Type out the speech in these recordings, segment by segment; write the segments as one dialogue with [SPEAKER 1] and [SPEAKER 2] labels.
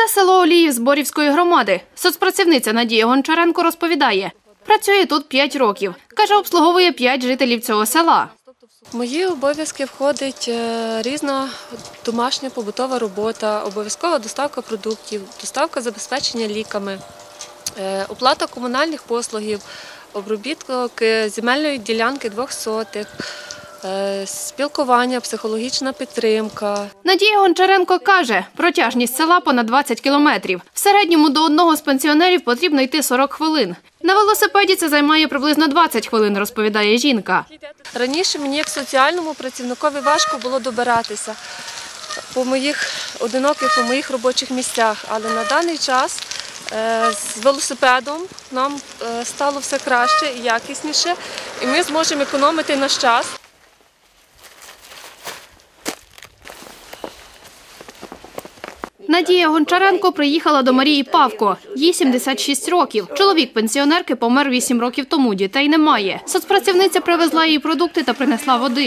[SPEAKER 1] Це село Оліїв Зборівської громади. Соцпрацівниця Надія Гончаренко розповідає, працює тут 5 років. Каже, обслуговує 5 жителів цього села.
[SPEAKER 2] В мої обов'язки входить різна домашня побутова робота, обов'язкова доставка продуктів, доставка забезпечення ліками, оплата комунальних послугів, обробіток земельної ділянки 2 сотих, спілкування, психологічна підтримка.
[SPEAKER 1] Надія Гончаренко каже, протяжність села понад 20 кілометрів. В середньому до одного з пенсіонерів потрібно йти 40 хвилин. На велосипеді це займає приблизно 20 хвилин, розповідає жінка.
[SPEAKER 2] Раніше мені як соціальному працівникові важко було добиратися по моїх робочих місцях, але на даний час з велосипедом нам стало все краще і якісніше, і ми зможемо економити наш час.
[SPEAKER 1] Надія Гончаренко приїхала до Марії Павко. Їй 76 років. Чоловік пенсіонерки помер 8 років тому, дітей немає. Соцпрацівниця привезла їй продукти та принесла води.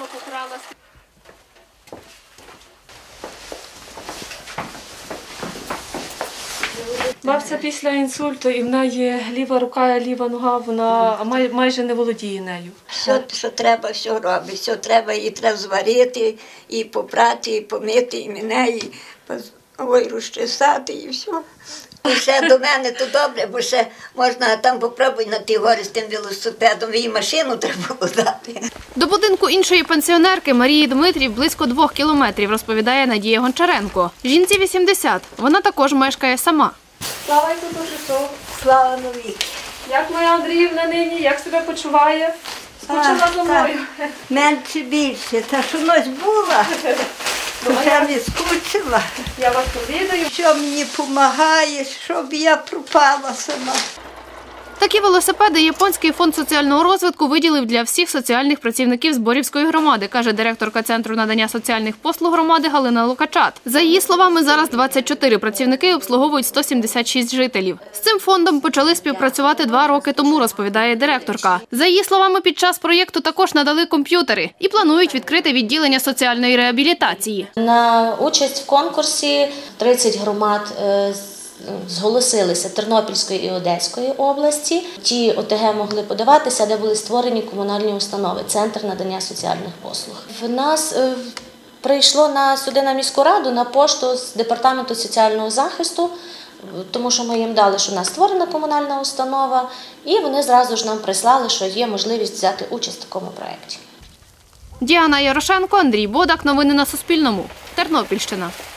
[SPEAKER 2] Бабця після інсульту, і в неї ліва рука, ліва нога, вона майже не володіє нею.
[SPEAKER 3] Все, що треба, все робить. Все треба, її треба зварити, і попрати, і помити, і мене, і розчесати, і все. І ще до мене то добре, бо ще можна там попробуй на ті гори з тим велосипедом, їй машину треба було дати.
[SPEAKER 1] До будинку іншої пенсіонерки Марії Дмитрів близько 2 кілометрів, розповідає Надія Гончаренко. Жінці 80, вона також мешкає сама.
[SPEAKER 2] Слава Ісусу!
[SPEAKER 3] Слава навіки!
[SPEAKER 2] Як моя Андріївна нині, як себе почуває? Скучила за мною?
[SPEAKER 3] Менше більше, та що нось була, вже не скучила.
[SPEAKER 2] Я вас провідаю.
[SPEAKER 3] Що мені допомагає, щоб я пропала сама.
[SPEAKER 1] Такі велосипеди Японський фонд соціального розвитку виділив для всіх соціальних працівників Зборівської громади, каже директорка Центру надання соціальних послуг громади Галина Лукачат. За її словами, зараз 24 працівники обслуговують 176 жителів. З цим фондом почали співпрацювати 2 роки тому, розповідає директорка. За її словами, під час проєкту також надали комп'ютери і планують відкрити відділення соціальної реабілітації.
[SPEAKER 4] На участь в конкурсі 30 громад зголосилися Тернопільської і Одеської області. Ті ОТГ могли подаватися, де були створені комунальні установи, Центр надання соціальних послуг. В нас прийшло сюди на міську раду, на пошту з Департаменту соціального захисту, тому що ми їм дали, що в нас створена комунальна установа, і вони зразу ж нам прислали, що є можливість взяти участь в такому проєкті.
[SPEAKER 1] Діана Ярошенко, Андрій Бодак. Новини на Суспільному. Тернопільщина.